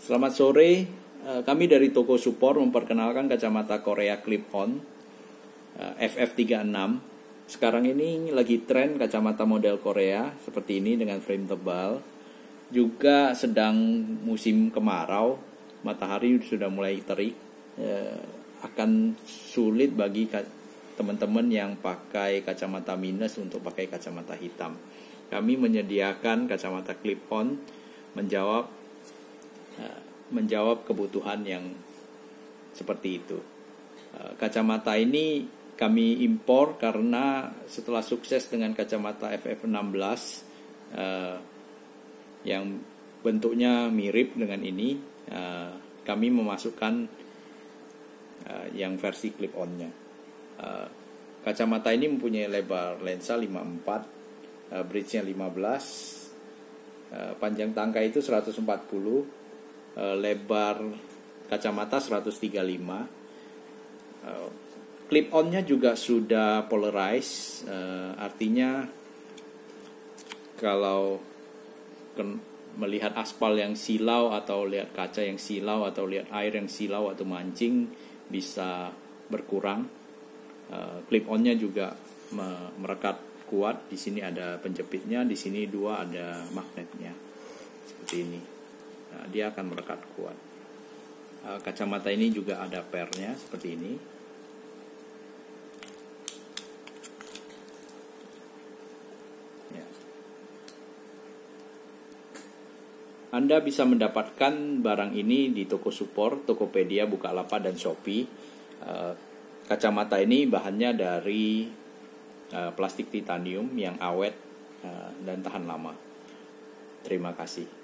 Selamat sore, kami dari Toko Support memperkenalkan kacamata Korea Clip-On FF36. Sekarang ini lagi tren kacamata model Korea seperti ini dengan frame tebal. Juga sedang musim kemarau, matahari sudah mulai terik. Akan sulit bagi teman-teman yang pakai kacamata minus untuk pakai kacamata hitam. Kami menyediakan kacamata Clip-On menjawab kebutuhan yang seperti itu. Kacamata ini kami impor karena setelah sukses dengan kacamata FF16 yang bentuknya mirip dengan ini, kami memasukkan yang versi clip-on-nya. Kacamata ini mempunyai lebar lensa 54, bridge-nya 15, panjang tangkai itu 140, lebar kacamata 135. Clip-on-nya juga sudah polarized, artinya kalau melihat aspal yang silau atau lihat kaca yang silau atau lihat air yang silau atau mancing bisa berkurang. Clip-on-nya juga merekat kuat. Di sini ada penjepitnya, di sini dua ada magnetnya seperti ini. Dia akan merekat kuat. Kacamata ini juga ada pernya seperti ini. Ya. Anda bisa mendapatkan barang ini di Toko Support, Tokopedia, Bukalapak, dan Shopee. Kacamata ini bahannya dari plastik titanium yang awet dan tahan lama. Terima kasih.